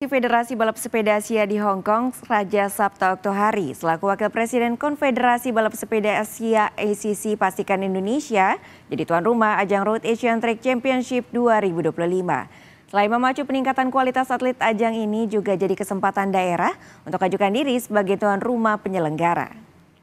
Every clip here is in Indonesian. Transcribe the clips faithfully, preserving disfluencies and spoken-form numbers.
Federasi Balap Sepeda Asia di Hong Kong, Raja Sabta Oktohari, selaku Wakil Presiden Konfederasi Balap Sepeda Asia A C C pastikan Indonesia jadi tuan rumah ajang Road Asian Track Championship dua ribu dua puluh lima. Selain memacu peningkatan kualitas atlet, ajang ini juga jadi kesempatan daerah untuk ajukan diri sebagai tuan rumah penyelenggara.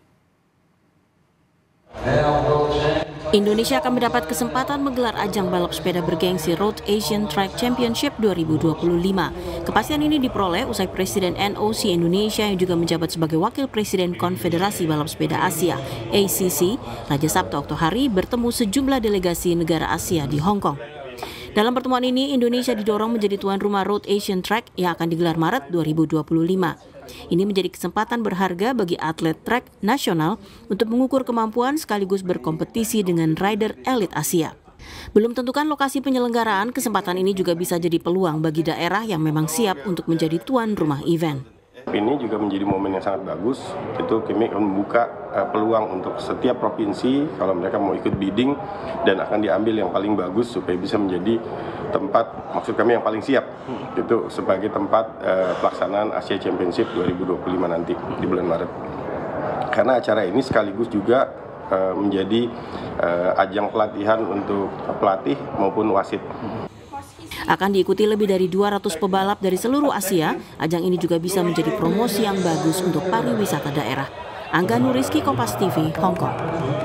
Indonesia akan mendapat kesempatan menggelar ajang balap sepeda bergengsi Road Asian Track Championship dua ribu dua puluh lima. Kepastian ini diperoleh usai Presiden N O C Indonesia yang juga menjabat sebagai Wakil Presiden Konfederasi Balap Sepeda Asia A C C, Raja Sabta Oktohari, bertemu sejumlah delegasi negara Asia di Hong Kong. Dalam pertemuan ini, Indonesia didorong menjadi tuan rumah Road Asian Track yang akan digelar Maret dua ribu dua puluh lima. Ini menjadi kesempatan berharga bagi atlet trek nasional untuk mengukur kemampuan sekaligus berkompetisi dengan rider elit Asia. Belum tentukan lokasi penyelenggaraan, kesempatan ini juga bisa jadi peluang bagi daerah yang memang siap untuk menjadi tuan rumah event. Ini juga menjadi momen yang sangat bagus. Itu kami akan membuka uh, peluang untuk setiap provinsi kalau mereka mau ikut bidding dan akan diambil yang paling bagus supaya bisa menjadi tempat, maksud kami yang paling siap itu sebagai tempat uh, pelaksanaan Asia Championship dua ribu dua puluh lima nanti di bulan Maret. Karena acara ini sekaligus juga uh, menjadi uh, ajang pelatihan untuk pelatih maupun wasit. Akan diikuti lebih dari dua ratus pebalap dari seluruh Asia, ajang ini juga bisa menjadi promosi yang bagus untuk pariwisata daerah. Angga Nuriski, Kompas T V, Hong Kong.